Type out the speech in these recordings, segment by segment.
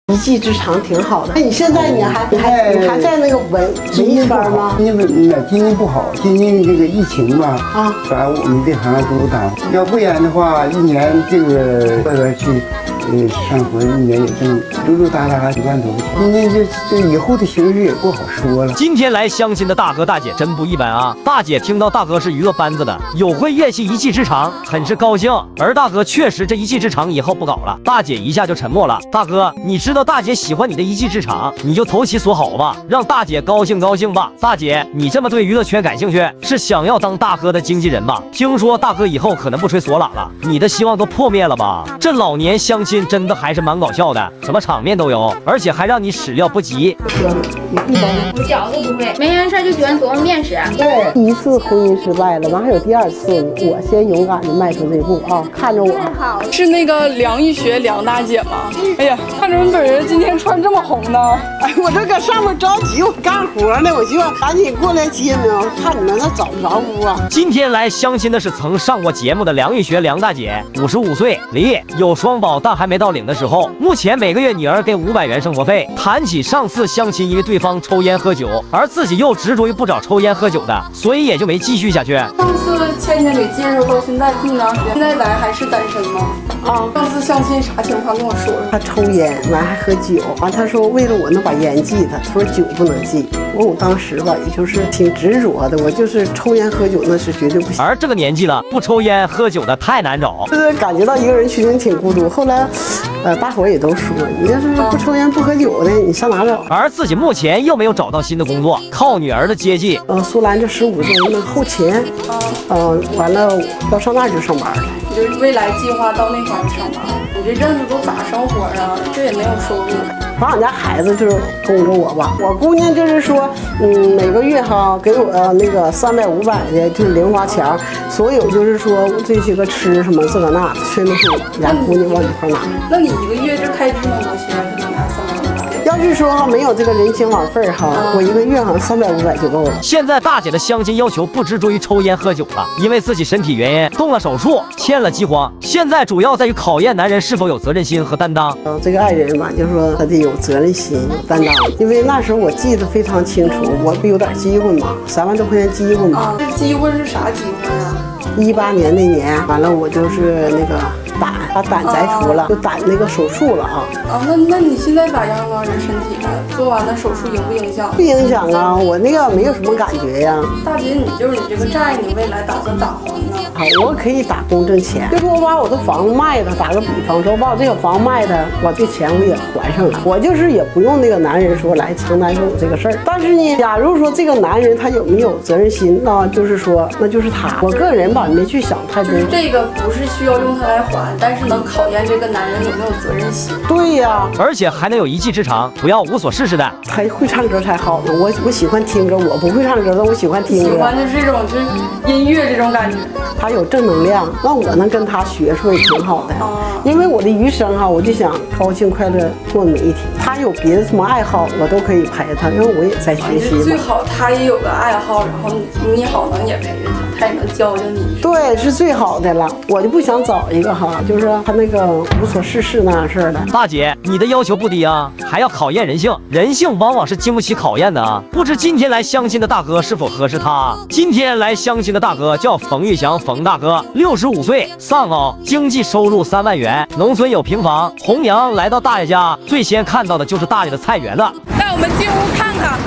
一技之长挺好的。那你现在你还在那个文艺班吗？ 因为经济不好，最近这个疫情吧，把我们这行都耽误。要不然的话，一年这个去上学，一年也挣溜达达几万多块钱。今年这以后的形势也不好说了。 今天来相亲的大哥大姐真不一般啊！大姐听到大哥是娱乐班子的，有会乐器一技之长，很是高兴。而大哥确实这一技之长以后不搞了，大姐一下就沉默了。大哥，你知道大姐喜欢你的一技之长，你就投其所好吧，让大姐高兴高兴吧。大姐，你这么对娱乐圈感兴趣，是想要当大哥的经纪人吧？听说大哥以后可能不吹唢呐了，你的希望都破灭了吧？这老年相亲真的还是蛮搞笑的，什么场面都有，而且还让你始料不及。 我饺子不会，没人事就喜欢琢磨面食。 对，第一次婚姻失败了，完还有第二次，我先勇敢的迈出这步啊！看着我， 是那个梁玉学梁大姐吗？哎呀，看着你本人今天穿这么红呢。 哎，我这搁上面着急，我干活呢，我就赶紧过来接你们。我看你们那找不着屋啊。 今天来相亲的是曾上过节目的梁玉学梁大姐，55岁，离，有双宝，但还没到领的时候。目前每个月女儿给500元生活费。谈起上次相亲，因为对方抽烟喝酒，而自己又执着于不找抽烟喝酒的，所以也就没继续下去。 上次倩倩给介绍到现在这么长时间，现在咱还是单身吗？上次相亲啥情况跟我说说。 他抽烟，完还喝酒，完他说为了我能把烟戒他，他说酒不能戒。我当时吧，也就是挺执着的，我就是抽烟喝酒那是绝对不行。 而这个年纪了，不抽烟喝酒的太难找， 就是感觉到一个人其实挺孤独。后来，大伙也都说，你要是不抽烟不喝酒的，你上哪找？ 而自己目前又没有找到新的工作，靠女儿的接济。 苏兰这15周那后勤，完了要上那儿就上班了。 你就未来计划到那块儿上班？你这日子都咋生活啊？这也没有收入。 反正俺家孩子就是供着我吧。我姑娘就是说，每个月哈给我那个300、500的，就是零花钱，所有就是说这些个吃什么这个那，全都是俺家姑娘往里块拿。 那你一个月这开支能多钱？就能拿300、500。 要是说哈没有这个人情网费哈，我一个月好像300、500就够了。 现在大姐的相亲要求不执着于抽烟喝酒了，因为自己身体原因动了手术，欠了饥荒。现在主要在于考验男人是否有责任心和担当。 这个爱人吧，就说他得有责任心、有担当。因为那时候我记得非常清楚，我不有点积混嘛，3万多块钱积混嘛。 这积混是啥积混啊 ？18年那年，完了我就是那个把胆摘除了，就胆那个手术了啊。 那你现在咋样啊？这身体做完了手术影不影响？ 不影响啊，我那个没有什么感觉呀。 大姐，你这个债，你未来打算咋还呢？ 我可以打工挣钱，就说我把我的房子卖了，打个比方说，我把我这个房卖了，我这钱我也还上了，我就是也不用那个男人说来承担我这个事儿。但是呢，假如说这个男人他有没有责任心，那就是说那就是他。我个人吧没去想太多， 这个不是需要用它来还，但是能考验这个男人有没有责任心。 对呀， 而且还能有一技之长，不要无所事事的。 还会唱歌才好呢，我喜欢听歌，我不会唱歌，但我喜欢听歌。 喜欢就是这种就是音乐这种感觉。 他有正能量，那我能跟他学出也挺好的。因为我的余生哈，我就想高兴快乐过每一天。他有别的什么爱好，我都可以陪他，因为我也在学习嘛。 最好他也有个爱好，然后你好能也陪着他，他也能教教你。 对，是最好的了。我就不想找一个哈，就是他那个无所事事那样式的。 大姐，你的要求不低啊，还要考验人性，人性往往是经不起考验的啊。不知今天来相亲的大哥是否合适他？今天来相亲的大哥叫冯玉祥，冯大哥，65岁，丧偶，经济收入3万元，农村有平房。红娘来到大爷家，最先看到的就是大爷的菜园子。 带我们进屋看看。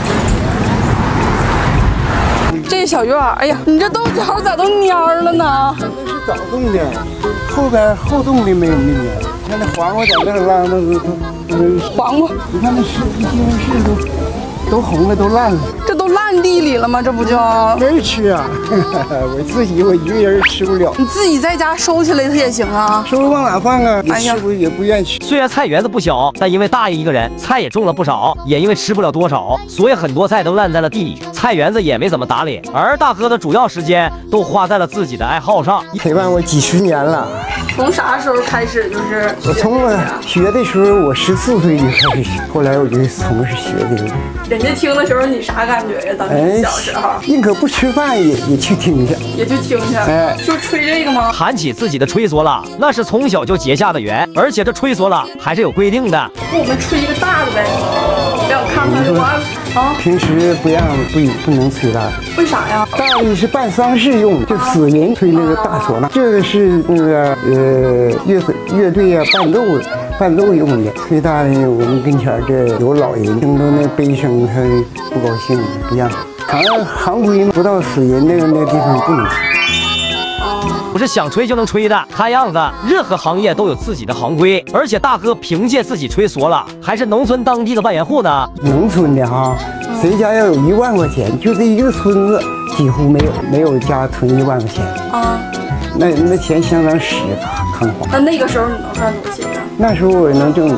这小院儿，哎呀，你这豆角咋都蔫了呢？ 那是早种的，后种的没有那年。看那黄瓜在那烂都黄瓜， 你看那西红柿都红了，都烂了。 这都烂地里了吗？这不就没人吃啊！我一个人吃不了。 你自己在家收起来它也行啊。 收往哪放啊？你吃不也不愿意吃。 虽然菜园子不小，但因为大爷一个人，菜也种了不少，也因为吃不了多少，所以很多菜都烂在了地里。 菜园子也没怎么打理，而大哥的主要时间都花在了自己的爱好上， 陪伴我几十年了。 从啥时候开始就是我从我学的时候，我14岁就开始学，后来我就从事学这个。 人家听的时候你啥感觉呀？当时小时候， 宁可不吃饭也去听去， 也去听去。哎，就吹这个吗？ 谈起自己的吹唢呐，那是从小就结下的缘，而且这吹唢呐还是有规定的。 我们吹一个大的呗，让我看看就完了。啊， 平时不能吹大的， 为啥呀？ 大的是办丧事用，就死人吹那个大唢呐，这个是那个乐队啊伴奏用的。吹大的我们跟前这有老人听到那悲声，他不高兴，不让。行规不到死人那个地方不能吹。 不是想吹就能吹的，看样子任何行业都有自己的行规，而且大哥凭借自己吹唢呐，还是农村当地的万元户呢。 农村的哈，谁家要有1万块钱，就这一个村子几乎没有家存1万块钱啊。那钱相当实看花。 那个时候你能赚多少钱呀？ 那时候我能挣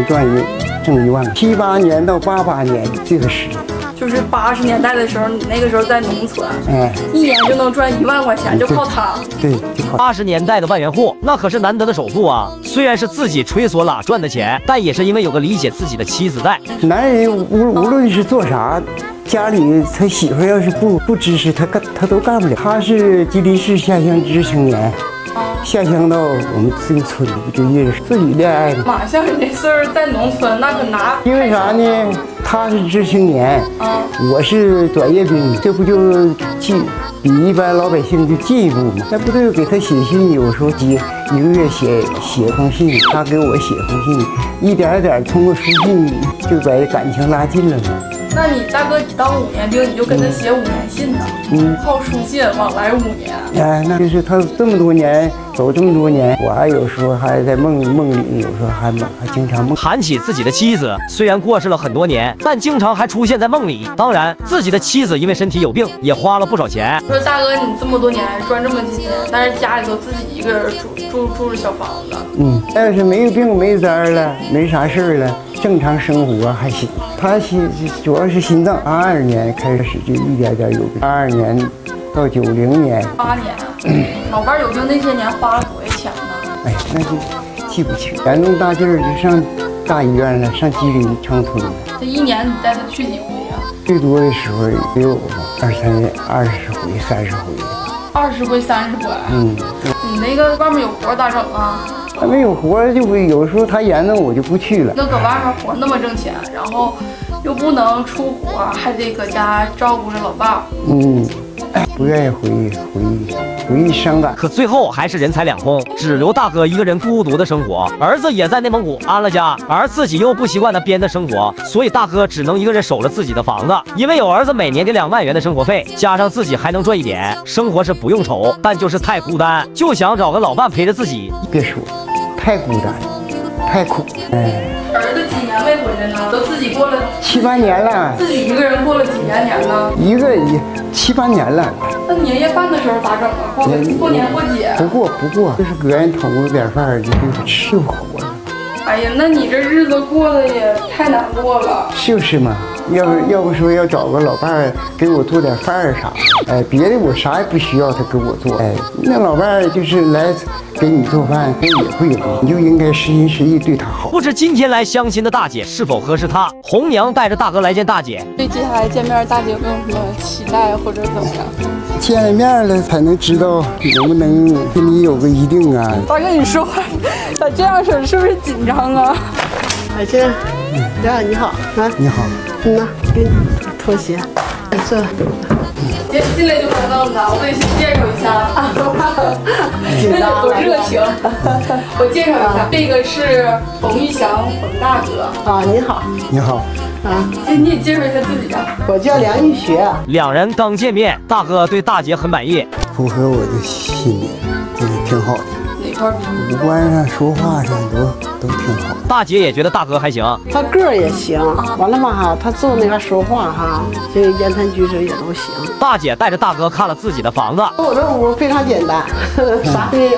1万，78年到88年这个时间。 就是80年代的时候，你那个时候在农村，1年就能赚1万块钱，就靠它。 对，就靠。 80年代的万元户，那可是难得的首富啊！虽然是自己吹唢呐赚的钱，但也是因为有个理解自己的妻子在。 男人无论是做啥，家里他媳妇要是不支持他都干不了。他是吉林市下乡知识青年。下乡到我们这个村不就认识，自己恋爱的。 妈，像你这岁数在农村，那可拿。 因为啥呢？他是知识青年，我是转业兵，这不就比一般老百姓就进一步吗？那不都给他写信，有时候一个月写封信，他给我写封信，一点点通过书信就把感情拉近了嘛。 那你大哥，你当5年兵，你就跟他写5年信呢？靠书信往来5年。 哎，那就是他这么多年走这么多年，我还有时候还在梦里，有时候还经常梦。 谈起自己的妻子，虽然过世了很多年，但经常还出现在梦里。当然，自己的妻子因为身体有病，也花了不少钱。 说大哥，你这么多年赚这么几钱，但是家里头自己一个人住着小房子。 要是没有病没灾了，没啥事儿了，正常生活还行。他主要是心脏，82年开始就一点点有病，82年到90年 ，8年。老伴有病那些年花了多少钱呢？ 哎，那就记不清。严重大劲儿就上大医院了，上吉林长春了。 这1年你带他去几回呀？ 最多的时候也有20回、30回。 20回、30回。你那个外面有活咋整啊？ 他没有活就不，有时候他严重我就不去了。 那搁外面活那么挣钱，然后又不能出活，还得搁家照顾着老伴儿。 不愿意回忆伤感。 可最后还是人财两空，只留大哥一个人孤独的生活。儿子也在内蒙古安了家，而自己又不习惯那边的生活，所以大哥只能一个人守了自己的房子。因为有儿子每年给2万元的生活费，加上自己还能赚一点，生活是不用愁，但就是太孤单，就想找个老伴陪着自己。 别说，太孤单，太苦。 儿子几年没回来呢？都自己过了 7、8年了。 自己一个人过了几年呢？ 一个7、8年了。 那年夜饭的时候咋整啊？过年过节？ 不过，就是个人捅咕点饭就吃就活了。 哎呀，那你这日子过得也太难过了。 就是嘛，要不说要找个老伴儿给我做点饭啥，别的我啥也不需要他给我做，那老伴儿就是来给你做饭，他也不容易，你就应该实心实意对他好。 不知今天来相亲的大姐是否合适他？红娘带着大哥来见大姐， 对接下来见面，大姐有没有什么期待或者怎么样？ 见了面了才能知道能不能跟你有个一定啊。 大哥，你说话咋这样式儿？是不是紧张啊？ 海清，你好啊， 你好。 给你拖鞋，这。 别进来就看到了，我给你介绍一下，多热情。我介绍一下，这个是冯玉祥，冯大哥啊，你好， 你好啊，你也介绍一下自己吧。 我叫梁玉学。 2人刚见面，大哥对大姐很满意， 符合我的心理，这个挺好的。 哪块？ 五官上、说话上都挺好。 大姐也觉得大哥还行， 他个儿也行，完了吧哈，他坐那个说话哈，这个言谈举止也都行。 大姐带着大哥看了自己的房子， 我这屋非常简单，啥没有。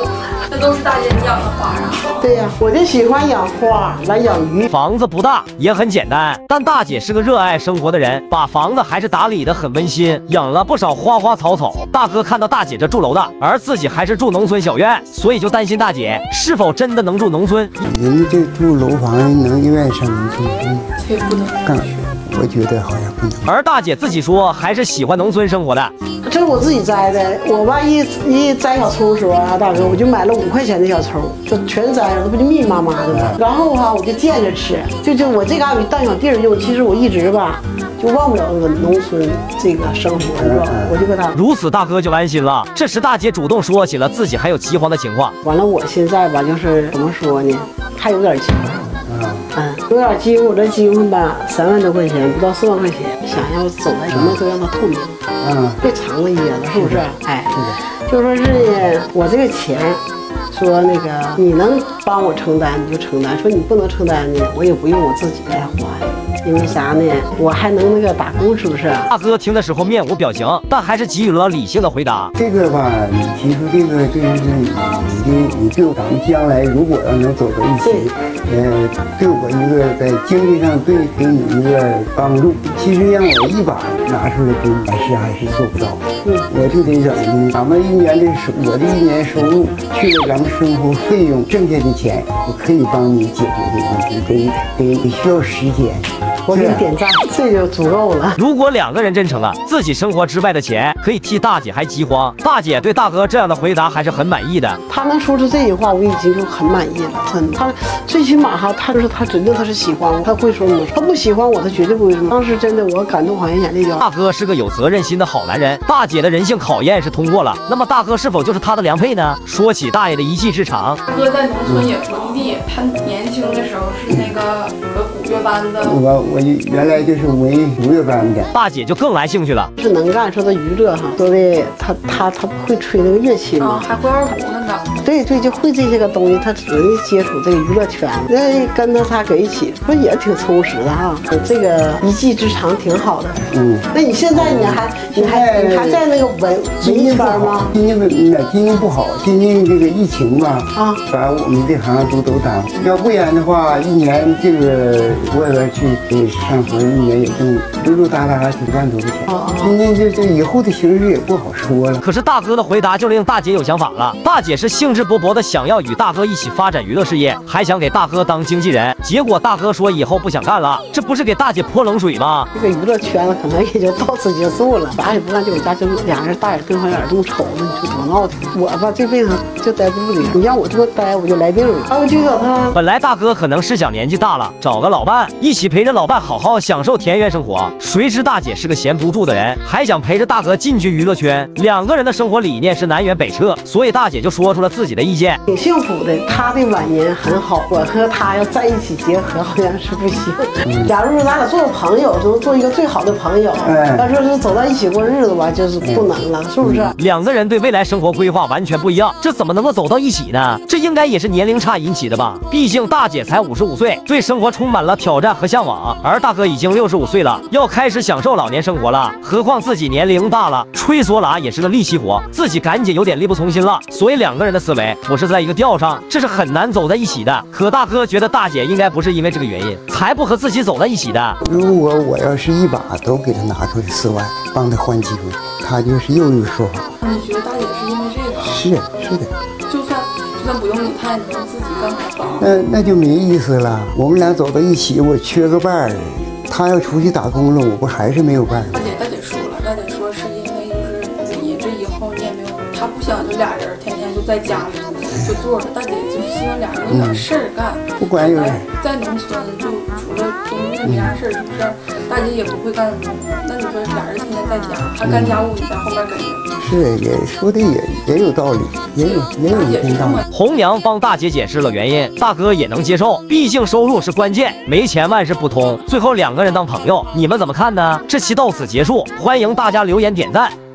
这都是大姐你养的花啊？ 对呀，我就喜欢养花，来养鱼。 房子不大，也很简单，但大姐是个热爱生活的人，把房子还是打理得很温馨，养了不少花花草草。大哥看到大姐这住楼的，而自己还是住农村小院，所以就担心大姐是否真的能住农村。 人家这住楼房能愿意上农村住吗？ 这也不能干，我觉得好像不能。 而大姐自己说还是喜欢农村生活的。 这是我自己摘的，我吧一摘小葱的时候啊，大哥我就买了5块钱的小葱，就全摘了，那不就密密麻麻的吗？然后哈我就见着吃，就我这嘎有当小地儿用。其实我一直吧就忘不了那个农村这个生活，是吧？我就跟他如此，大哥就安心了。这时大姐主动说起了自己还有饥荒的情况。 完了，我现在吧就是怎么说呢，还有点饥荒，有点饥荒。我这饥荒吧3万多块钱，不到4万块钱，想要走在什么都让它透明。别藏了掖了，是不是？哎，就说是呢，我这个钱，说那个你能帮我承担你就承担，说你不能承担呢，我也不用我自己来还。因为啥呢？我还能那个打工，是不是？ 大哥听的时候面无表情，但还是给予了理性的回答。 这个吧，你提出这个就是你对咱们将来如果要能走到一起，对我一个在经济上给你一个帮助。其实让我一把拿出来给你，还是做不到。我就得整的，咱们我的一年收入去了咱们生活费用挣下的钱，我可以帮你解决这个问题，得需要时间。 我给你点赞，这就足够了。 如果2个人真成了，自己生活之外的钱可以替大姐还饥荒。大姐对大哥这样的回答还是很满意的。 他能说出这句话，我已经就很满意了。真的，他最起码哈，他就是他指定他是喜欢我，他会说吗？他不喜欢我，他绝对不会说。当时真的我感动好像眼泪掉。 大哥是个有责任心的好男人，大姐的人性考验是通过了。那么大哥是否就是她的良配呢？说起大爷的一技之长， 大哥在农村也不地，他年轻的时候是那个古乐班的。 我原来就是文艺古乐班的。 大姐就更来兴趣了， 是能干，说他娱乐哈，说的他会吹那个乐器吗？ 还会二胡呢。 对，就会这些个东西，他只能接触这个娱乐圈，那跟着他搁一起，不也挺充实的哈？这个一技之长挺好的。那你现在你还在那个文艺班吗？ 今年不好，今年这个疫情吧，把我们这行都耽误。要不然的话，一年这个外边去上学，一年也挣溜达达几万多块钱。今年这以后的形势也不好说了。 可是大哥的回答就令大姐有想法了。大姐是兴致勃勃的想要与大哥一起发展娱乐事业，还想给大哥当经纪人。结果大哥说以后不想干了，这不是给大姐泼冷水吗？ 这个娱乐圈子可能也就到此结束了，啥也不干，就我家就俩人大眼瞪小眼这么瞅着，你说多闹腾。我吧这辈子就待不住，你让我这么待我就来病了。我就找他。 本来大哥可能是想年纪大了找个老伴，一起陪着老伴好好享受田园生活，谁知大姐是个闲不住的人，还想陪着大哥进军娱乐圈。2个人的生活理念是南辕北辙，所以大姐就说出了自己的意见。 挺幸福的，他的晚年很好，我和他要在一起结合好像是不行。假如说咱俩做个朋友，就做一个最好的朋友，要说是走到一起过日子吧，就是不能了，是不是 ？2个人对未来生活规划完全不一样，这怎么能够走到一起呢？这应该也是年龄差引起的吧？毕竟大姐才55岁，对生活充满了挑战和向往，而大哥已经65岁了，要开始享受老年生活了。何况自己年龄大了，吹唢呐也是个力气活，自己赶紧有点力不从心了。所以2个人的思维不是在一个调上，这是很难走在一起的。可大哥觉得大姐应该不是因为这个原因才不和自己走在一起的。 如果我要是一把都给他拿出来4万，帮他换机会，他就是又一个说法。 那你觉得大姐是因为这个？ 是的。 就算不用你，他也能自己干活。 那就没意思了。我们俩走到一起，我缺个伴儿，他要出去打工了，我不还是没有伴儿？ 大姐说了，大姐说是因为就是你这以后你也没有，他不想就俩人天天就在家里就坐着，大姐就希望俩人有点事儿干。 不管有在农村就除了种地没啥事儿，是不是？大姐也不会干农，那你说俩人天天在家，他干家务你在后边跟着。 是，也说的也有道理，也有一定道理。 红娘帮大姐解释了原因，大哥也能接受，毕竟收入是关键，没钱万事不通。最后2个人当朋友，你们怎么看呢？这期到此结束，欢迎大家留言点赞。